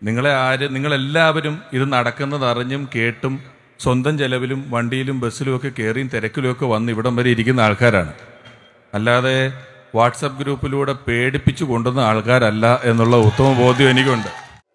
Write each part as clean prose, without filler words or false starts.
നിങ്ങളെല്ലാവരും ഇത് നടക്കുന്നത് അറിഞ്ഞും കേട്ടും സ്വന്തം ചെലവിലും വണ്ടിയിലും ബസ്സിലുമൊക്കെ കയറിയും തിരക്കിലുമൊക്കെ വന്ന് ഇവിടം വരെ ഇരിക്കുന്ന ആൾക്കാരാണ്. അല്ലാതെ വാട്സപ്പ് ഗ്രൂപ്പിലൂടെ പേടിപ്പിച്ചു കൊണ്ടുവന്ന ആൾക്കാരല്ല എന്നുള്ള ഉത്തമ ബോധ്യം എനിക്കുണ്ട്.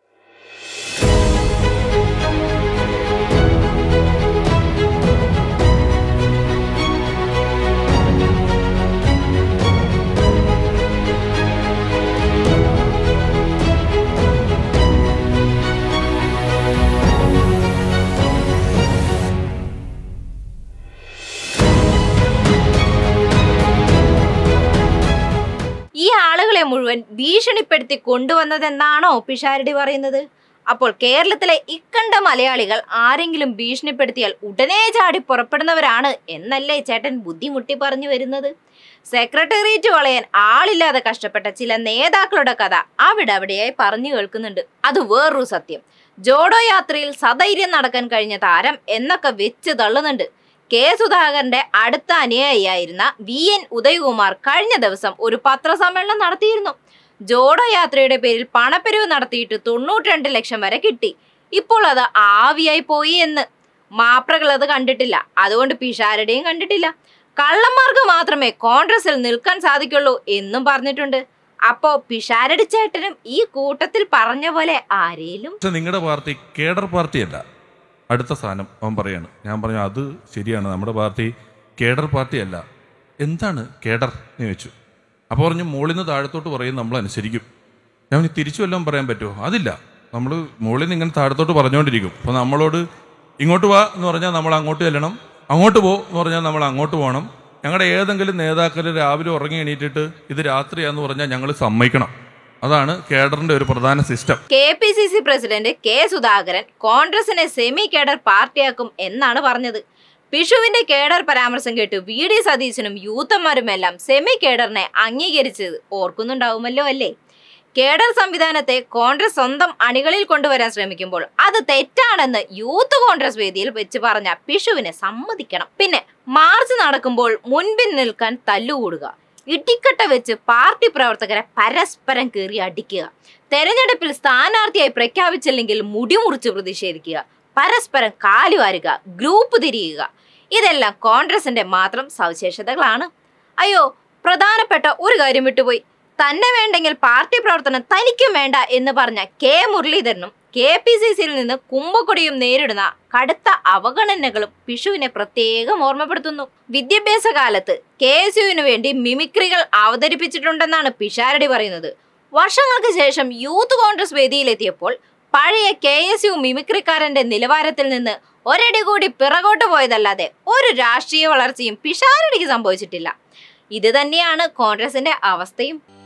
ഈ ആളുകളെ മുഴുവൻ ഭീഷണിപ്പെടുത്തി കൊണ്ടുവന്നതെന്നാണോ പിഷാരടി പറയുന്നത്? അപ്പോൾ കേരളത്തിലെ ഇക്കണ്ട മലയാളികൾ ആരെങ്കിലും ഭീഷണിപ്പെടുത്തിയാൽ ഉടനെ ചാടി പുറപ്പെടുന്നവരാണ് എന്നല്ലേ ചേട്ടൻ ബുദ്ധിമുട്ടി പറഞ്ഞു വരുന്നത്? സെക്രട്ടേറിയറ്റ് വളയാൻ ആളില്ലാതെ കഷ്ടപ്പെട്ട ചില നേതാക്കളുടെ കഥ അവിടെയായി പറഞ്ഞു കേൾക്കുന്നുണ്ട്. അത് വേറൊരു സത്യം. ജോഡോ യാത്രയിൽ സധൈര്യം നടക്കാൻ കഴിഞ്ഞ താരം എന്നൊക്കെ വെച്ച് തള്ളുന്നുണ്ട്. കെ സുധാകരന്റെ അടുത്ത അനുയായിയായിരുന്ന VN ഉദയകുമാർ കഴിഞ്ഞ ദിവസം ഒരു പത്രസമ്മേളനം നടത്തിയിരുന്നു. ജോഡോ യാത്രയുടെ പേരിൽ പണപ്പിരിവ് നടത്തിയിട്ട് 92 ലക്ഷം വരെ കിട്ടി. ഇപ്പോൾ അത് ആവിയായി പോയി എന്ന്. മാപ്രകൾ അത് കണ്ടിട്ടില്ല, അതുകൊണ്ട് പിഷാരടിയും കണ്ടിട്ടില്ല. കള്ളന്മാർക്ക് മാത്രമേ കോൺഗ്രസിൽ നിൽക്കാൻ സാധിക്കുള്ളൂ എന്നും പറഞ്ഞിട്ടുണ്ട്. അപ്പോ പിഷാരടി ചേട്ടനും ഈ കൂട്ടത്തിൽ പറഞ്ഞ പോലെ ആരേലും? നിങ്ങളുടെ പാർട്ടി കേഡർ പാർട്ടിയല്ല, അടുത്ത സ്ഥാനം അവൻ പറയാണ്. ഞാൻ പറഞ്ഞു അത് ശരിയാണ്, നമ്മുടെ പാർട്ടി കേഡർ പാർട്ടിയല്ല. എന്താണ് കേഡർ എന്ന് ചോദിച്ചു. അപ്പോൾ പറഞ്ഞു മുകളിൽ നിന്ന് താഴത്തോട്ട് പറയും നമ്മൾ അനുസരിക്കും. ഞാൻ തിരിച്ചു വല്ലതും പറയാൻ പറ്റുമോ? അതില്ല, നമ്മൾ മുകളിൽ നിന്ന് ഇങ്ങനെ താഴത്തോട്ട് പറഞ്ഞുകൊണ്ടിരിക്കും. അപ്പോൾ നമ്മളോട് ഇങ്ങോട്ട് വാ എന്ന് പറഞ്ഞാൽ നമ്മൾ അങ്ങോട്ട് ചെല്ലണം, അങ്ങോട്ട് പോ എന്ന് പറഞ്ഞാൽ നമ്മൾ അങ്ങോട്ട് പോകണം. ഞങ്ങളുടെ ഏതെങ്കിലും നേതാക്കൾ രാവിലെ ഉറങ്ങി എണീറ്റിട്ട് ഇത് രാത്രിയാന്ന് പറഞ്ഞാൽ ഞങ്ങൾ സമ്മതിക്കണം. അതാണ് കേഡറിന്റെ ഒരു പ്രധാന system. KPCC president K Sudhakaran കോൺഗ്രസിനെ സെമി കേഡർ പാർട്ടിയാക്കും എന്നാണ് പറഞ്ഞത്. പിഷുവിന്റെ കേഡർ പരാമർശം കേട്ട് VD സതീശനും യൂത്തന്മാരുമെല്ലാം സെമി കേഡറിനെ അംഗീകരിച്ചത് ഓർക്കുന്നുണ്ടാവുമല്ലോ അല്ലേ? കേഡർ സംവിധാനത്തെ കോൺഗ്രസ് സ്വന്തം അണികളിൽ കൊണ്ടുവരാൻ ശ്രമിക്കുമ്പോൾ അത് തെറ്റാണെന്ന് യൂത്ത് കോൺഗ്രസ് വേദിയിൽ വെച്ച് പറഞ്ഞ പിഷുവിനെ സമ്മതിക്കണം. പിന്നെ മാർച്ച് നടക്കുമ്പോൾ മുൻപിൽ നിൽക്കാൻ തല്ലുകൂടുക, ഇടിക്കട്ട വെച്ച് പാർട്ടി പ്രവർത്തകരെ പരസ്പരം കയറി അടിക്കുക, തെരഞ്ഞെടുപ്പിൽ സ്ഥാനാർത്ഥിയായി പ്രഖ്യാപിച്ചില്ലെങ്കിൽ മുടിമുറിച്ച് പ്രതിഷേധിക്കുക, പരസ്പരം കാലുവാരുക, ഗ്രൂപ്പ് തിരിയുക, ഇതെല്ലാം കോൺഗ്രസിന്റെ മാത്രം സവിശേഷതകളാണ്. അയ്യോ, പ്രധാനപ്പെട്ട ഒരു കാര്യം വിട്ടുപോയി. തന്നെ വേണ്ടെങ്കിൽ പാർട്ടി പ്രവർത്തനം തനിക്കും വേണ്ട എന്ന് പറഞ്ഞ കെ മുരളീധരനും KPCCയിൽ നിന്ന് കുമ്പക്കൊടിയും നേരിടുന്ന കടുത്ത അവഗണനകളും പിഷുവിനെ പ്രത്യേകം ഓർമ്മപ്പെടുത്തുന്നു. വിദ്യാഭ്യാസ കാലത്ത് KSUവിന് വേണ്ടി മിമിക്രികൾ അവതരിപ്പിച്ചിട്ടുണ്ടെന്നാണ് പിഷാരടി പറയുന്നത്. വർഷങ്ങൾക്ക് ശേഷം യൂത്ത് കോൺഗ്രസ് വേദിയിലെത്തിയപ്പോൾ പഴയ KSU മിമിക്രിക്കാരന്റെ നിലവാരത്തിൽ നിന്ന് ഒരടി കൂടി പിറകോട്ട് പോയതല്ലാതെ ഒരു രാഷ്ട്രീയ വളർച്ചയും പിഷാരടിക്ക് സംഭവിച്ചിട്ടില്ല. ഇത് തന്നെയാണ് കോൺഗ്രസിന്റെ അവസ്ഥയും.